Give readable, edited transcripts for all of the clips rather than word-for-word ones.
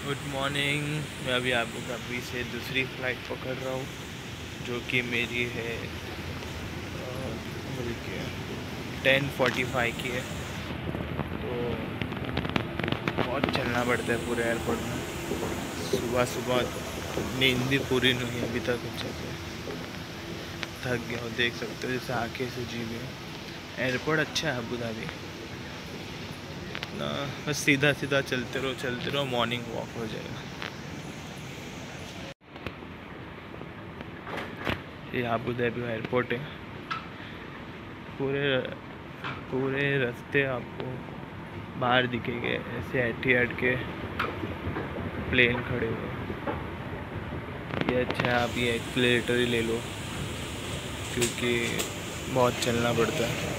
Good morning. मैं अभी Abu Dhabi से दूसरी फ़्लाइट पकड़ रहा हूँ, जो कि मेरी है बल्कि 10:45 की है। तो बहुत चलना पड़ता है पूरे एयरपोर्ट में। सुबह सुबह नींद भी पूरी नहीं हुई अभी तक अच्छे से। थक गया हूँ, देख सकते हो जैसे आँखें सूजी हुई है। एयरपोर्ट अच्छा है अबू धाबी ना, बस सीधा सीधा चलते रहो, मॉर्निंग वॉक हो जाएगा। ये अबू धाबी एयरपोर्ट है। पूरे पूरे रास्ते आपको बाहर दिखेंगे ऐसे एटिहाद के प्लेन खड़े हुए। ये अच्छा है, आप ये एक्सीलरेटर ही ले लो क्योंकि बहुत चलना पड़ता है।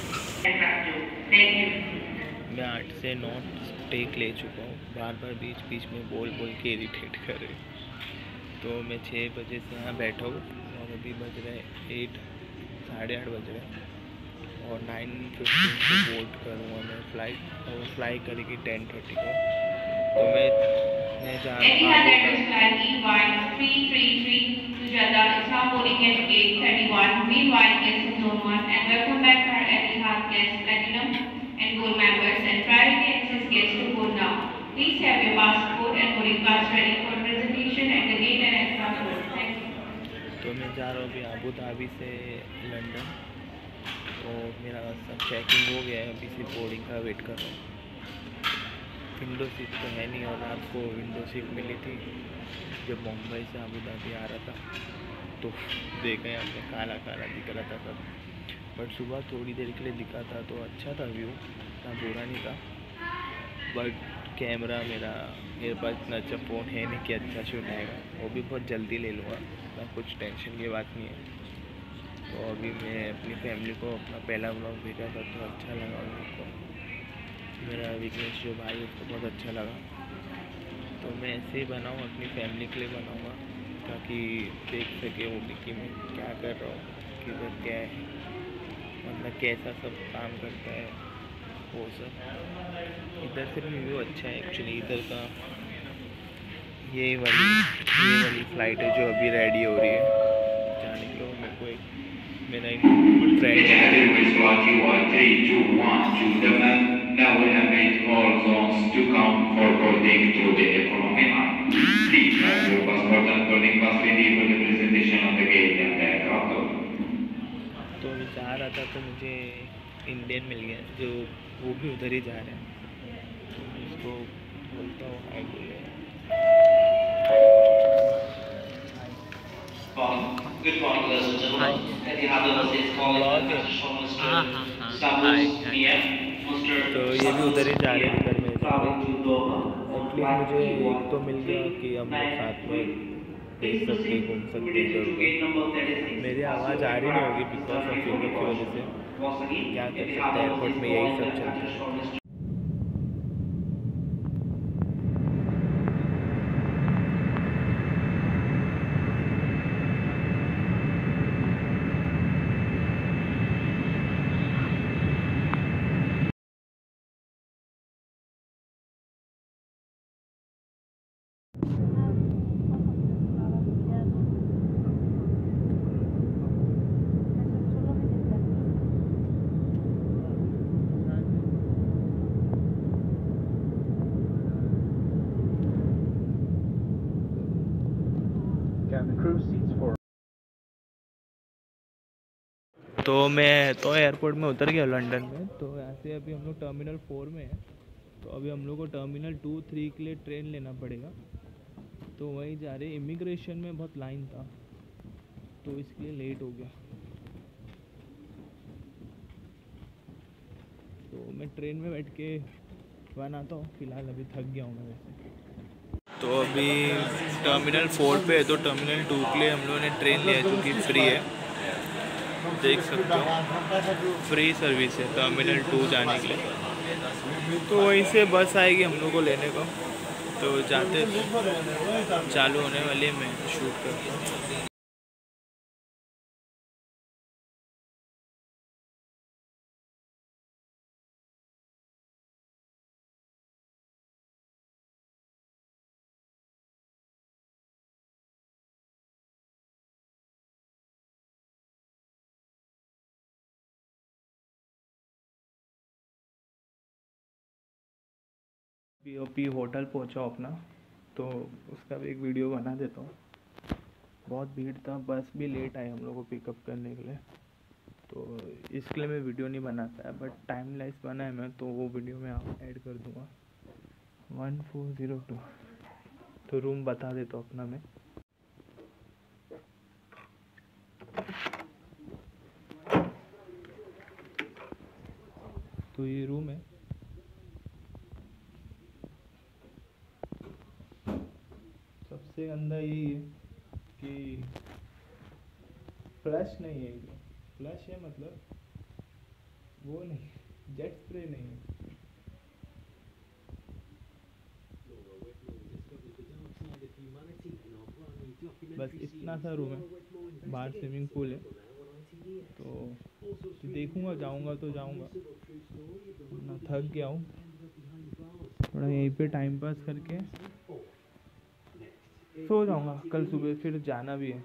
मैं 8 से 9 टेक ले चुका हूँ, बार बार बीच बीच में बोल बोल के इरिटेट कर रहे। तो मैं 6 बजे से यहाँ बैठा हूँ और अभी बज रहे 8, 8:30 बज रहे हैं और 9:15 को बोर्ड करूँगा मैं फ़्लाइट, और फ्लाई करेगी 10:30 को। तो मैं जा रहा हूँ आबू Etihad का। Airways flight EY333 to Jeddah is now boarding at gate 31. Meanwhile, guests in zone 1 and welcome back to our Etihad guests, Platinum and Gold members and priority access guests to board now. Please have your passport and boarding pass ready for presentation at the gate and aircraft door. Thank you. तो मैं जा रहा हूँ अभी Abu Dhabi से London. तो मेरा सब चेकिंग हो गया है, अभी सिर्फ बोर्डिंग का वेट कर रहा हूँ। विंडो सीट तो है नहीं और रात को विंडो सीट मिली थी जब मुंबई से आबू धाबी आ रहा था। तो देखा है आपने, काला काला दिख रहा था सब, बट सुबह थोड़ी देर के लिए दिखा था तो अच्छा था व्यू, इतना बुरा नहीं था। बट कैमरा मेरे पास इतना अच्छा फ़ोन है नहीं कि अच्छा शूट आएगा, वो भी बहुत जल्दी ले लूँगा ना, कुछ टेंशन की बात नहीं है। तो अभी मैं अपनी फैमिली को अपना पहला व्लॉग भेजा था तो अच्छा लगा उन लोग को। मेरा विघ्नेश जो भाई उसको बहुत अच्छा लगा। तो मैं ऐसे ही बनाऊँ, अपनी फैमिली के लिए बनाऊँगा ताकि देख सके वो भी कि मैं क्या कर रहा हूँ, किधर क्या है, मतलब कैसा सब काम करता है वो सब। इधर से भी व्यू अच्छा है एक्चुअली। इधर का ये वाली फ़्लाइट है जो अभी रेडी हो रही है जाने के लिए। मेरे को मेरा एक friend Etihad Airways flight EY321 to Dammam now will await all zones to come for boarding through the economy line. Please have your passport and boarding pass ready for the presentation on the gate and the aircraft door. तो अभी जा रहा था तो मुझे Indian मिल गया जो वो भी उधर ही जा रहे हैं। तो मैं उसको बोलता हूँ हाय बोले। Good morning, ladies and hi. gentlemen. Etihad Airways is calling blog है। International हाँ Minister हाँ हाँ। हाय Samus हाय। Mia. Mr. तो ये भी Samus उधर ही जा रहे Mia, जिधर मैं जा रहा traveling to हूँ। Doha on एटलीस्ट flight मुझे एक तो मिल गया कि हम लोग साथ में EY393. देख Please सकते, proceed घूम सकते immediately इधर to उधर। gate number 36 मेरी as आवाज़ your आ रही नहीं होगी aircraft is because of ready for window की वजह departure. से। Once again, क्या कर Etihad सकते हैं, Airways एयरपोर्ट is में यही calling the सब चलता है। international Minister. तो मैं तो एयरपोर्ट में उतर गया लंदन में। तो यहाँ से अभी हम लोग टर्मिनल 4 में है। तो अभी हम लोग को टर्मिनल 2, 3 के लिए ट्रेन लेना पड़ेगा। तो वहीं जा रहे। इमिग्रेशन में बहुत लाइन था तो इसके लिए लेट हो गया। तो मैं ट्रेन में बैठ के बनाता हूँ, फ़िलहाल अभी थक गया हूँ मैं वैसे। तो अभी टर्मिनल 4 पे है, तो टर्मिनल 2 के लिए हम लोगों ने ट्रेन लिया जो कि फ्री है, देख सकते हो। फ्री सर्विस है टर्मिनल 2 जाने के लिए। तो वहीं से बस आएगी हम लोग को लेने को। तो जाते चालू होने वाली है, मैं शूट करता हूँ। पीओपी होटल पहुंचा अपना, तो उसका भी एक वीडियो बना देता हूँ। बहुत भीड़ था, बस भी लेट आई हम लोग को पिकअप करने के लिए, तो इसके लिए मैं वीडियो नहीं बना पाया, बट टाइम लाइस बना है मैं, तो वो वीडियो मैं ऐड कर दूँगा। 1402 तो रूम बता देता हूँ अपना मैं। तो ये रूम है, सबसे अंदर यही है कि फ्लश नहीं है, ये फ्लश है मतलब वो नहीं, जेट स्प्रे नहीं है। बस इतना सा रूम है, बाहर स्विमिंग पूल है, तो देखूंगा, जाऊंगा तो जाऊंगा, ना थक गया हूँ, थोड़ा यहीं पे टाइम पास करके सो जाऊंगा। कल सुबह फिर जाना भी है।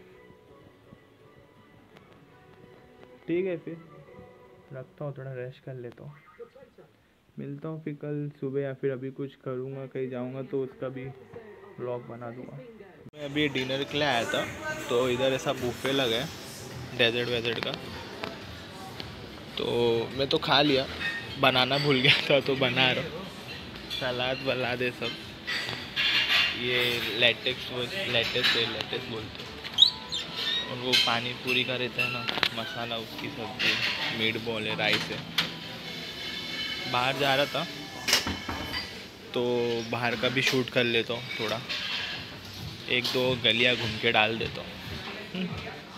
ठीक है, फिर रखता हूँ, थोड़ा रेस्ट कर लेता हूँ, मिलता हूँ फिर कल सुबह, या फिर अभी कुछ करूँगा, कहीं जाऊँगा तो उसका भी व्लॉग बना दूँगा। मैं अभी डिनर के लिए आया था, तो इधर ऐसा बुफे लगा है डेजर्ट वेजर्ट का, तो मैं तो खा लिया, बनाना भूल गया था तो बना रहा हूँ। सलाद वलाद है सब, ये लेटेक्स बोलते हैं, और वो पानी पूरी का रहता है ना मसाला, उसकी सब्जी, मीट बॉल है, राइस है। बाहर जा रहा था तो बाहर का भी शूट कर लेता हूँ, थोड़ा एक दो गलियाँ घूम के डाल देता हूँ।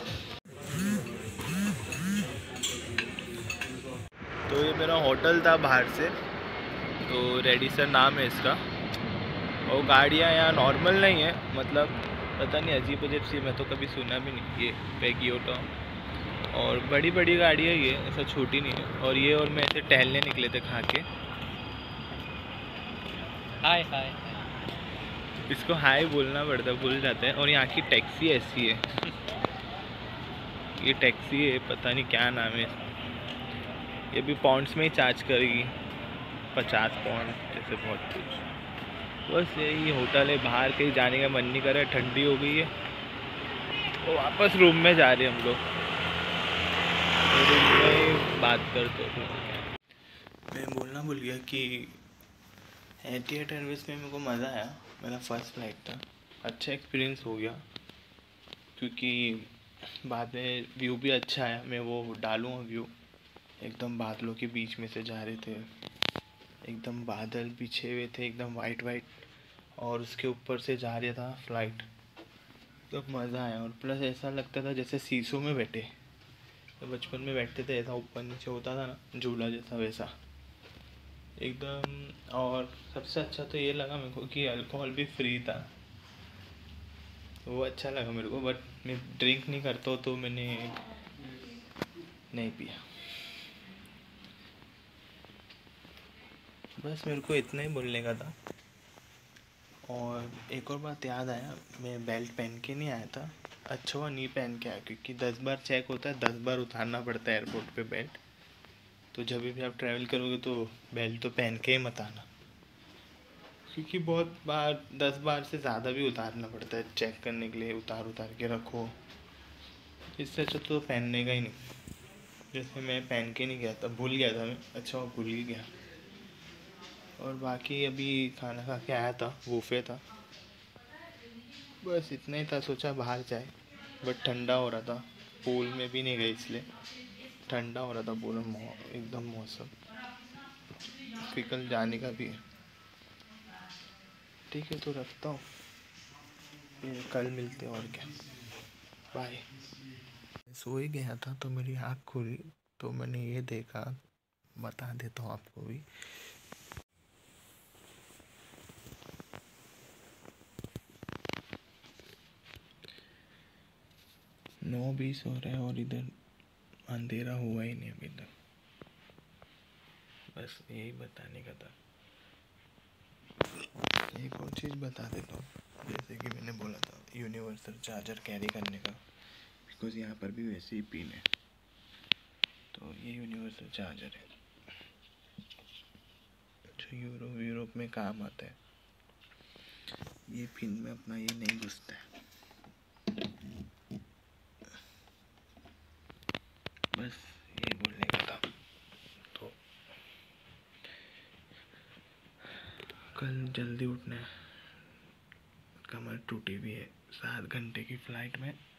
तो ये मेरा होटल था बाहर से, तो रेडिसन नाम है इसका, और गाड़ियाँ यहाँ नॉर्मल नहीं है, मतलब पता नहीं अजीब अजीब सी, मैं तो कभी सुना भी नहीं। ये पेगियोटो और बड़ी बड़ी गाड़ी है ये, ऐसा छोटी नहीं है। और ये और मैं ऐसे टहलने निकले थे खा के, हाय हाय, इसको हाय बोलना पड़ता, भूल जाते हैं। और यहाँ की टैक्सी ऐसी है, ये टैक्सी है, पता नहीं क्या नाम है इसका, ये भी पाउंड्स में ही चार्ज करेगी, 50 पाउंड जैसे, बहुत कुछ। बस यही होटल है, बाहर कहीं जाने का मन नहीं कर रहा है, ठंडी हो गई है, तो वापस रूम में जा रहे हैं हम लोग, तो रूम में बात करते हैं। मैं बोलना भूल गया कि एटिहाद एयरवेज में मेरे को मज़ा आया, मेरा फर्स्ट फ्लाइट था, अच्छा एक्सपीरियंस हो गया, क्योंकि बाद में व्यू भी अच्छा है। मैं वो डालूँगा व्यू, एकदम बादलों के बीच में से जा रहे थे, एकदम बादल बिछे हुए थे, एकदम वाइट वाइट, और उसके ऊपर से जा रहा था फ्लाइट, तो मज़ा आया। और प्लस ऐसा लगता था जैसे शीशों में बैठे, तो बचपन में बैठते थे ऐसा ऊपर नीचे होता था ना झूला जैसा, वैसा एकदम। और सबसे अच्छा तो ये लगा मेरे को कि अल्कोहल भी फ्री था, वो अच्छा लगा मेरे को, बट मैं ड्रिंक नहीं करता हूँ तो मैंने नहीं पिया। बस मेरे को इतना ही बोलने का था। और एक और बात याद आया, मैं बेल्ट पहन के नहीं आया था, अच्छा हुआ नहीं पहन के आया, क्योंकि 10 बार चेक होता है, 10 बार उतारना पड़ता है एयरपोर्ट पे बेल्ट, तो जब भी आप ट्रैवल करोगे तो बेल्ट तो पहन के ही मत आना, क्योंकि बहुत बार 10 बार से ज़्यादा भी उतारना पड़ता है चेक करने के लिए, उतार के रखो, इससे अच्छा तो पहनने का ही नहीं। जैसे मैं पहन के नहीं गया था, भूल गया था मैं, अच्छा वो भूल ही गया। और बाकी अभी खाना खा के आया था, बुफे था, बस इतना ही था। सोचा बाहर जाए, बट ठंडा हो रहा था, पूल में भी नहीं गए इसलिए, ठंडा हो रहा था पूरा एकदम मौसम, फिर कल जाने का भी है। ठीक है, तो रखता हूँ, फिर कल मिलते हैं, और क्या, बाय। सो ही गया था तो मेरी आँख खुली, तो मैंने ये देखा, बता देता हूँ आपको भी। 9:20 हो रहा है और इधर अंधेरा हुआ ही नहीं अभी तक, बस यही बताने का था। एक और चीज़ बता देता हूँ, जैसे कि मैंने बोला था यूनिवर्सल चार्जर कैरी करने का, बिकॉज यहाँ पर भी वैसे ही पिन है, तो ये यूनिवर्सल चार्जर है जो यूरो यूरोप में काम आता है। ये पिन में अपना ये नहीं घुसता है। बस ये बोलने का था। तो कल जल्दी उठना है, कमर टूटी भी है। 7 घंटे की फ़्लाइट में